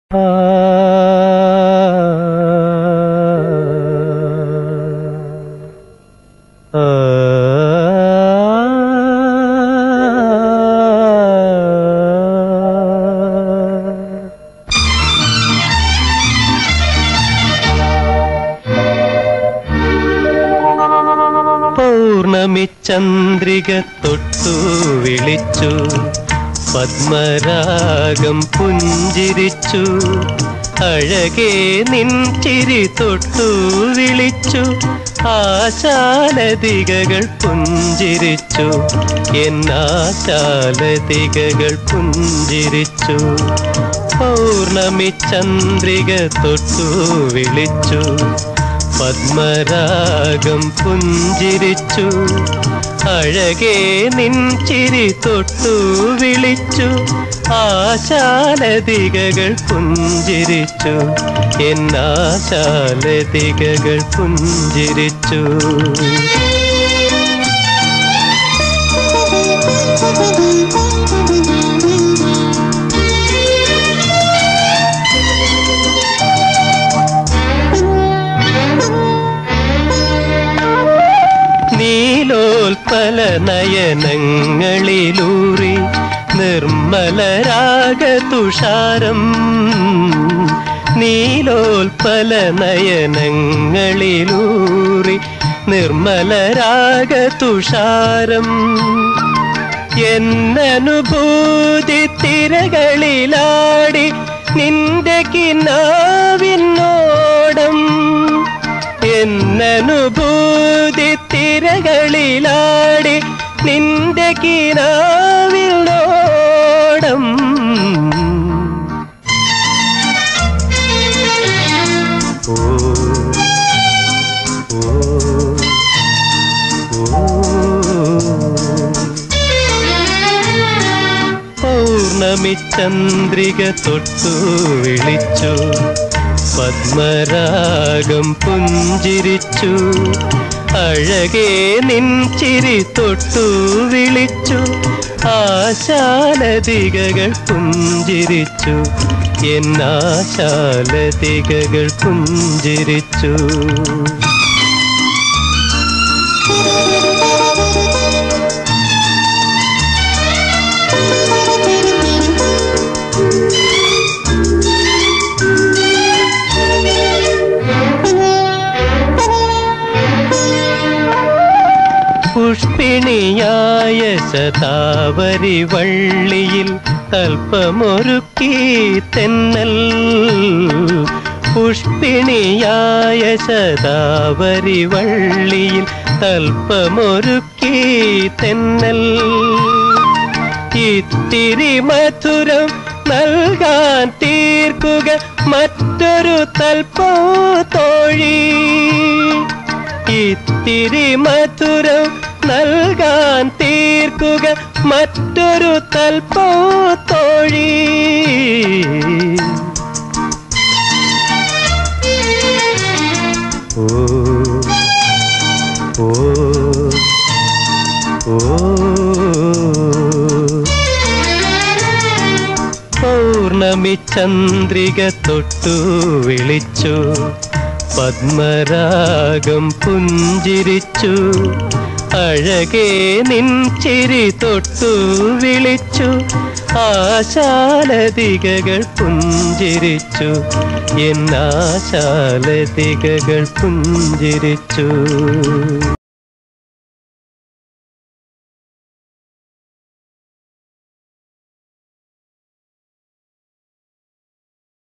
പൗർണമി ചന്ദ്രിക തൊട്ടു വിളിച്ചു, പത്മരാഗം പുഞ്ചിരിച്ചു, അഴകേ നിൻ ചിരി തൊട്ടു വിളിച്ചു, ആശാലതികകൾ പുഞ്ചിരിച്ചു, എന്നാശാലതികകൾ പുഞ്ചിരിച്ചു. പൗർണമി ചന്ദ്രിക തൊട്ടു വിളിച്ചു, പത്മരാഗം പുഞ്ചിരിച്ചു, അഴകേ നിൻ ചിരി തൊട്ടു വിളിച്ചു, ആശാലതികകൾ പുഞ്ചിരിച്ചു, എന്നാശാലതികകൾ പുഞ്ചിരിച്ചു. നീലോൽപല നയനങ്ങളിലൂറി നിർമ്മലരാഗതുഷാരം, നീലോൽപല നയനങ്ങളിലൂറി നിർമ്മലരാഗതുഷാരം, എന്നനുഭൂതി തിരകളിലാടി നിന്റെ കിനാവിനോടം, എന്നനുഭൂതി തിരകളിലാടി നിന്റെ കിനാവിനോടം. ഓ ഓ ഓ പൗർണമി ചന്ദ്രിക തൊട്ടു വിളിച്ചു, പത്മരാഗം പുഞ്ചിരിച്ചു, അഴകേ നിൻ ചിരി തൊട്ടു വിളിച്ചു, ആശാലതികകൾ പുഞ്ചിരിച്ചു, എന്നാശാലതികകൾ പുഞ്ചിരിച്ചു. പുഷ്പിണിയായ ശതാവരി വള്ളിയിൽ തൽപ്പമൊരുക്കി തെന്നൽ, പുഷ്പിണിയായ ശതാവരി വള്ളിയിൽ തൽപ്പമൊരുക്കി തെന്നൽ, ഇത്തിരി മധുരം നൽകാൻ തീർക്കുക മറ്റൊരു തൽപ്പോ തോഴി, ഇത്തിരി മധുരം നൽകാൻ തീർക്കുക മറ്റൊരു തൽപ്പോ തോഴി. ഓ ഓ ഓ പൗർണമി ചന്ദ്രിക തൊട്ടു വിളിച്ചു, പത്മരാഗം പുഞ്ചിരിച്ചു, അഴകേ നിൻ ചിരി തൊട്ടു വിളിച്ചു, ആശാലതികകൾ പുഞ്ചിരിച്ചു, എന്നാശാലതികകൾ പുഞ്ചിരിച്ചു.